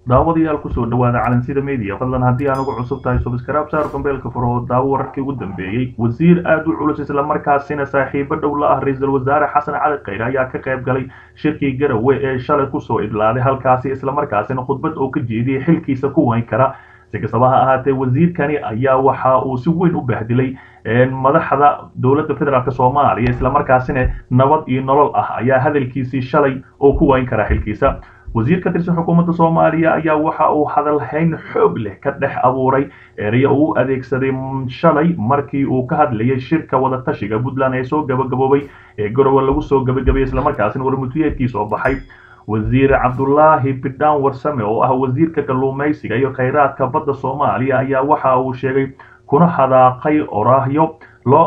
daawadayaal ku soo dhawaada calansida media fadlan haddii aan ugu cusub tahay subscribe saar dambeelka furo daawo wararkii ugu dambeeyay wasiir aad u culus isla markaasina saaxiibo dhow la ah ra'iisul wasaare xasan cali khayre ayaa ka qayb galay shirkii Garowe ee shalay ku soo idlaaday halkaasi isla markaasina khudbad oo ka jeediyay xilkiisa ku wayn kara si kastaba ha ahaatee wasiirkani ayaa waxa uu si weyn u bahdilay madaxda dowladda federaalk Soomaaliya isla markaasina nabad iyo nolol ah ayaa hadalkiisii shalay oo ku wayn kara xilkiisa wasiirka tirsan xukuumadda Soomaaliya ayaa waxa uu hadal hayn xoog leh ka dhex abuuray ereyo uu adeegsaday shalay markii uu ka hadlayay shirka wada tashiga Puntland ee soo gabagaboobay ee Garowe lagu soo gabagabay isla markaasina warmutiyeedkiisa oo baxay wasiir Cabdullaahi Bidhaan Warsame oo ah wasiirka kalluumaysiga iyo kheyraadka badda Soomaaliya ayaa waxa uu sheegay kuna hadaaqay oraahyo loo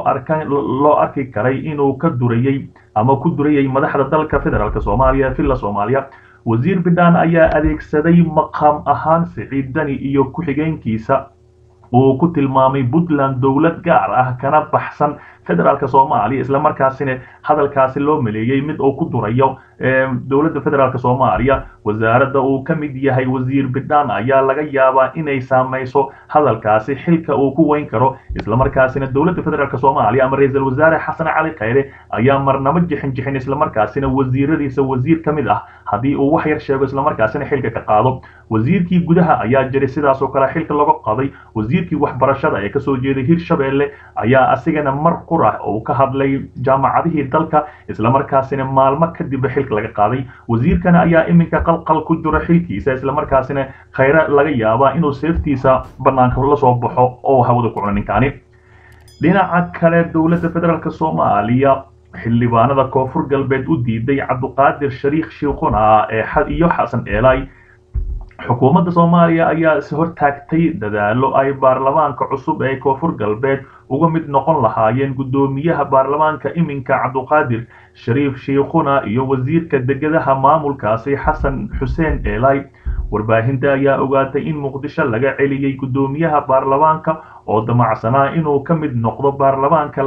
arki karay inuu ka durayay ama ku durayay madaxda dalka federaalk Soomaaliya filla Soomaaliya wasiir Bidhaan ayaa adeegsaday maqam ahaan Siciid Dani iyo ku xigeenkiisa oo ku tilmaamay Puntland dawlad gaar ah kana baxsan federaalk Soomaaliya isla markaasina hadalkaasi loo maleeyay mid oo ku durayo dawladda federaalk Soomaaliya wasaaradda uu ka mid yahay wasiir Bidhaan ayaa laga yaabaa inay saameyso hadalkaasi xilka uu ku wayn karo isla markaasina dawladda federaalk Soomaaliya ama ra'iisul wasaare xasan cali khayre ayaa marnaba jixin isla markaasina wasiiradiisa wasiir ka mid ah haddii uu wax yar sheego isla markaasina xilka ka qaado wasiirkii gudaha ayaa jiray sidaas oo kale xilka laga qaday wasiirkii waxbarashada ee ka soo jeeday Hirshabelle ayaa asigana mar qura oo ka hadlay jaamacadihii dalka isla markaasina maalmo kadib xilka laga qaaday wasiirkana ayaa iminka qalqal ku jira xilkiisa isla markaasina khayra laga yaabaa inuu seeftiisa banaanka la soo baxo oo hawada ku cunaninkaani dhinaca kale dawladda federaalk Soomaaliya xildhibaanada koonfur galbeed u diiday Cabduqaadir Shariif Shiikhuna iyo Xasan Eelay xukuumadda Soomaaliya ayaa is hortaagtay dadaalo ay baarlamaanka cusub ee koonfur galbeed uga mid noqon lahaayeen gudoomiyaha baarlamaanka iminka Cabduqaadir Shariif Shiikhuna iyo wasiirka degadaha maamulkaasi Xasan Xuseen Eelay warbaahinta ayaa ogaatay in Muqdisho laga celiyay gudoomiyaha baarlamaanka oo damacsanaa inuu ka mid noqdo baarlamaanka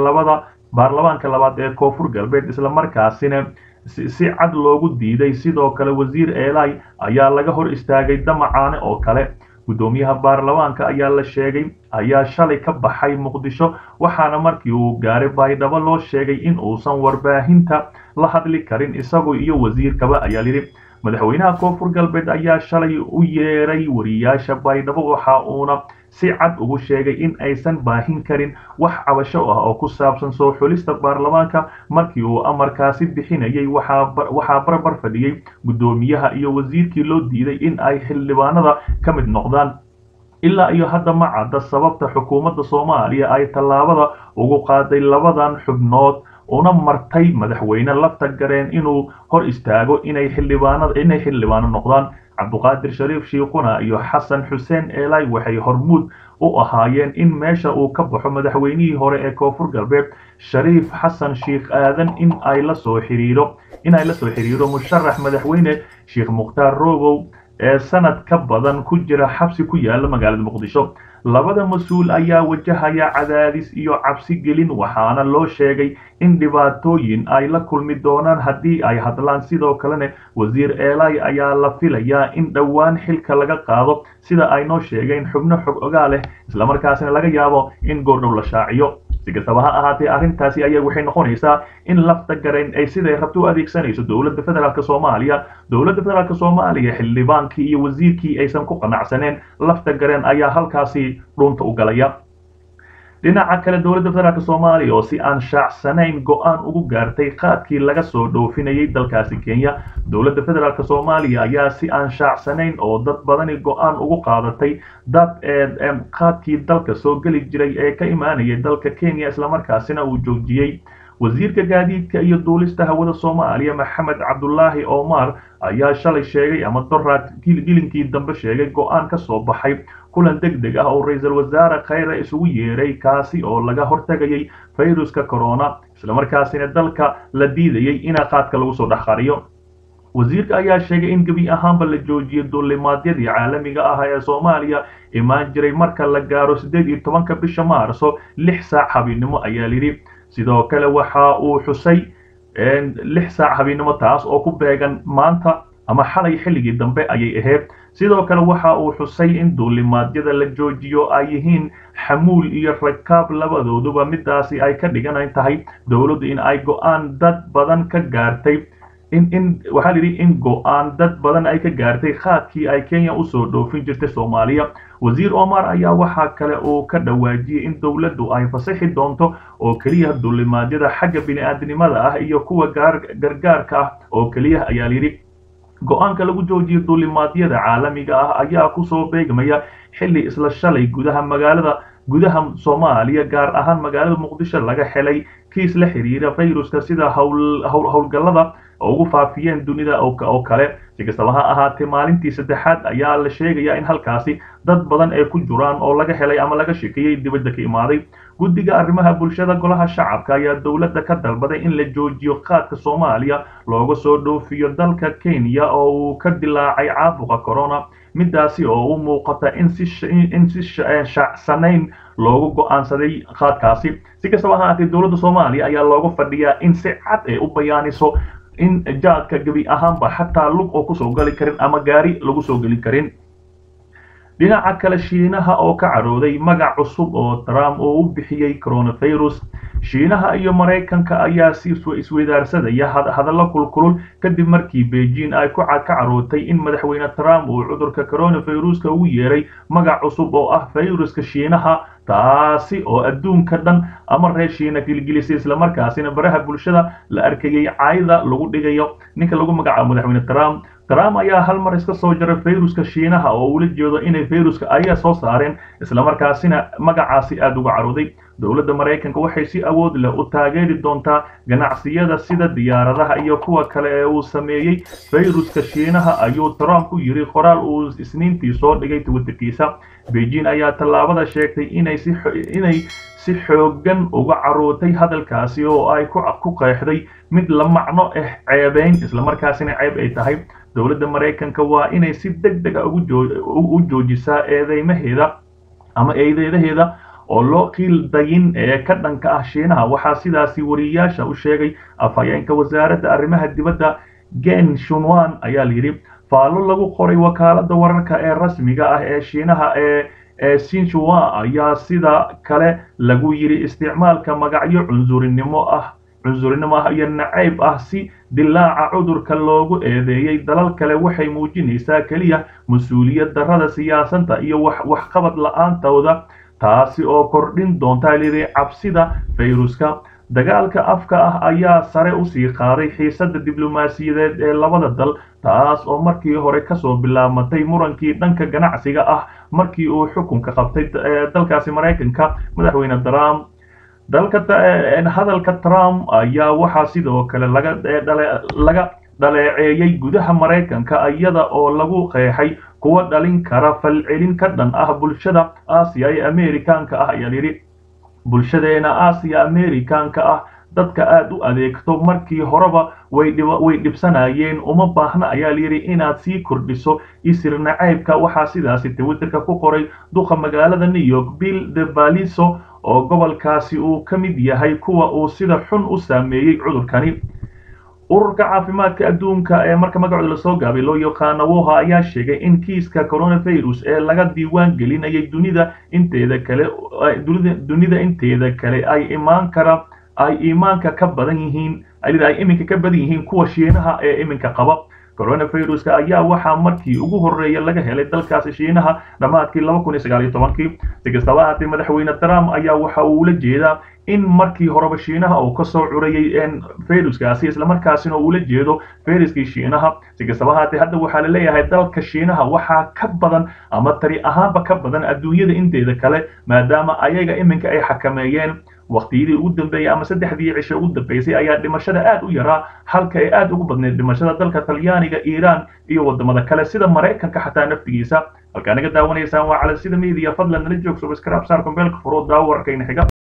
labaad ee koonfur galbeed isla markaasina si cad loogu diiday sidoo kale wasiir Eelay ayaa laga hor istaagay damacaane oo kale gudoomiyaha baarlamaanka ayaa la sheegay ayaa shalay ka baxay Muqdisho waxaana markii uu gaaray Baydhabo loo sheegay in uusan warbaahinta la hadli karin isagu iyo wasiirkaba ayaa yiri madaxweynaha koonfur galbeed ayaa shalay u yeeray wariyaasha Baydhabo waxa uuna si cad ugu sheegay in aysan baahin karin wax cabasho ah oo ku saabsan soo xulista baarlamaanka markii uu amarkaasi bixinayay waxa barbar fadhiyay gudoomiyaha iyo wasiirkii loo diiday in ay xildhibaanada ka mid noqdaan ilaa iyo hadda ma cadda sababta xukuumadda Soomaaliya ay tallaabada ugu qaaday labadan xubnood una martay madaxweyne lafta gareen inuu hor istaago inay xildhibaano noqdaan Cabduqaadir Shariif Shiikhuna iyo Xasan Xuseen Eelay waxay hormuud u ahaayeen in meesha uu ka baxo madaxweynihii hore ee koonfur galbeed Shariif Xasan Sheikh Aadan in ay la soo xiriiro musharax madaxweyne Sheikh Mukhtaar Robow ee sanad ka badan ku jira xabsi ku yaala magaalada Muqdisho labada mas'uul ayaa wajahaya cadaadis iyo cabsi gelin waxaana loo sheegay in dhibaatooyin ay la kulmi doonaan haddii ay hadlaan sidoo kalena wasiir Eelay ayaa la filayaa in dhawaan xilka laga qaado sida ay noo sheegeen xubno xog ogaal leh isla markaasina laga yaabo in goordhow la shaaciyo si kastaba ha ahaatee arrintaasi ayaa waxay noqonaysaa in lafta gareen ay siday rabto u adeegsanayso dawladda federaalk Soomaaliya xildhibaankii iyo wasiirkii aysan ku qanacsaneen lafta gareen ayaa halkaasi dhunta u galaya dhinaca kale dawladda federaalk Soomaaliya oo si aan shaacsanayn go'aan ugu gaartay qaadkii laga soo dhoofinayay dalkaasi Kenya dawladda federaalk Soomaaliya ayaa si aan shaacsanayn oo dad badani go'aan ugu qaadatay qaadkii dalka soo gali jiray ee ka imaanayay dalka Kenya isla markaasina uu joojiyay wasiirka gaadiidka iyo duulista hawada Soomaaliya Maxamed Cabdullaahi Omar ayaa shalay sheegay ama doraad gilinkii dambe sheegay go'aan ka soo baxay kulan degdeg ah oo ra'iisul wasaare Khayre isugu yeeray kaasi oo laga hortagayay fayruska corona isla markaasina dalka la diidayay in qaadka lagu soo dhaxqariyo wasiirka ayaa sheegay in gabi ahaanba la joojiyo duulimaadyadii caalamiga ah ee Soomaaliya imaan jiray marka la gaaro 18 bisha Maarso 6 saac habeenimo ayaa yiri sidoo kale waxa uu xusay 6 saac habeenimo taas oo ku beegan maanta ama xalay xilligii dambe ayay ahayd sidoo kale waxa uu xusay in duulimaadyada la joojiyo ay yihiin xamuul iyo rakaab labadooduba midaasi ay ka dhigan tahay dowladdu in ay go'aan dad badan ka gaartay waxaa la yidhi in go'aan dad badan ay ka gaartay qaadkii ay Kenya u soo dhoofin jirtay Soomaaliya wasiir Omar ayaa waxa kale oo ka dhawaajiyay in dowladdu ay fasaxi doonto oo kaliya duulimaadyada xagga bini'aadanimada ah iyo kuwa gargaarka ah oo kaliya ayaa la yidhi go'aanka lagu joojiyo duulimaadyada caalamiga ah ayaa ku soo beegmaya xilli isla shalay gudaha Soomaaliya gaar ahaan magaalada Muqdisho laga helay kiis la xiriira fayruska sida hawlgallada ugu faafiyeen dunida oo kale si kastaba ha ahaatee maalintii saddexaad ayaa la sheegayaa in halkaasi dad badan ay ku jiraan oo laga helay ama laga shakiyay dibadda ka imaaday guddiga arrimaha bulshada golaha shacabka ayaa dowladda ka dalbaday in la joojiyo qaadka Soomaaliya looga soo dhoofiyo dalka Kenya oo uu ka dilaacay caabuqa corona midaasi oo u muuqata in si shaacsanayn loogu go'aansaday qaadkaasi si kastaba ha ahaatee dowladda Soomaaliya ayaa looga fadhiyaa in si cad ay u bayaaniso in jaadka gabi ahaanba xataa lug oo kusoo gali karin ama gaari lagu soo geli karin dhinaca kale Shiinaha oo ka carooday magac cusub oo Trump oo u bixiyay coronavirus Shiinaha iyo Mareykanka ayaa si isweydaarsadaya hadallo kulkulul kadib markii Beijing ay ku carootay in madaxweyne Trump uu cudurka coronavirus-ka ugu yeeray magac cusub oo ah viruska Shiinaha taasi oo adduunka dhan ama reer Shiina gilgilisay isla markaasina baraha bulshada la arkayay caayda lagu dhigayo ninka lagu magacaabo madaxweyne Trump ayaa hal mar iska soo jaray viruska Shiinaha oo uu la jeedo inay viruska ay soo saareen isla markaasina magacaasi aad uga carooday dowladda Mareykanka waxay si awood leh u taageeri doontaa ganacsiyada sida diyaaradaha iyo kuwa kale ee uu sameeyay viruska Shiinaha ayuu Trump ku yiri qoraal uu isniintii soo dhigay Twitterkiisa Beijing ayaa tallaabada sheegtay inay si xoogan uga carootay hadalkaasi oo ay ku qeexday mid la macno ceebeyn isla markaasina ceeb ay tahay dowladda Mareykanka waa inay si degdeg ah u joojisaa eedeedaheeda oo loo qiildayin ee ka dhanka ah Shiinaha waxaa sidaasi wariyaasha u sheegay afhayeenka wasaaradda arrimaha dibadda Geng Shuang ayaa la yidhi faallo lagu qoray wakaaladda wararka ee rasmiga ah ee Shiinaha ee Xinhua ayaa sida kale lagu yiri isticmaalka magacyo cunsurinimo ah iyo nacayb ah si dilaaca cudurka loogu eedeeyay dalal kale waxay muujinaysaa kaliya mas'uuliyad darrada siyaasadda iyo waxqabad la'aantooda taasi oo kordhin doonta cabsida fayruska dagaalka afka ah ayaa sare u sii qaaday xiisadda diblomaasiyadeed ee labada dal taas oo markii hore kasoo bilaabatay murankii dhanka ganacsiga ah markii uu xukunka qabtay dalkaasi Mareykanka madaxweyne Trump hadalka Trump ayaa waxaa sidoo kale laga dhaleeceeyay gudaha Mareykanka iyada oo lagu qeexay kuwa dhalin kara falcelin ka dhan ah bulshada Aasiya ee Ameerikaanka ah ayaa yiri bulshadeena Aasiya Ameerikaanka ah dadka aad u adeegto markii horeba way dhibsanayeen uma baahna ayaa yiri inaad sii kordhiso isir nacaybka waxaa sidaasi Twitterka ku qoray duqa magaalada New York Bill de Blasio oo gobolkaasi uu ka mid yahay kuwa uu sida xun u saameeyay cudurkani ururka caafimaadka adduunka ee marka magacooda la soo gaabay loo yaqaan WHO ayaa sheegay in kiiska coronavirus ee laga diiwaan gelinayay dunida inteeda kale ay iimaanka ka badan yihiin kuwa Shiinaha ee iminka qaba coronavirus-ka ayaa waxaa markii ugu horeeyay laga helay dalkaasi Shiinaha dhamaadkii 2019 si kastaba ahaatee madaxweyne Trump ayaa waxa uu la jeedaa in markii horeba Shiinaha uu ka soo curayay viruskaasi isla markaasina uu la jeedo viruskii Shiinaha si kastaba ahaatee hadda waxaa la leeyahay dalka Shiinaha waxaa ka badan ama tari ahaanba ka badan adduunyada inteeda kale maadaama ayaga iminka ay xakameeyeen waqtiyadii ugu dambeeyay ama saddexdii cisho ugu dambeysay ayaa dhimashada aad u yaraa halka ay aad ugu badneed dhimashada dalka Talyaaniga Iiraan iyo wadamada kale sida Mareykanka xataa naftigiisa halka naga daawanaysaan waa calansida media fadlan nala joog subscribe saar kumbeelka furo daawo warkayna xiga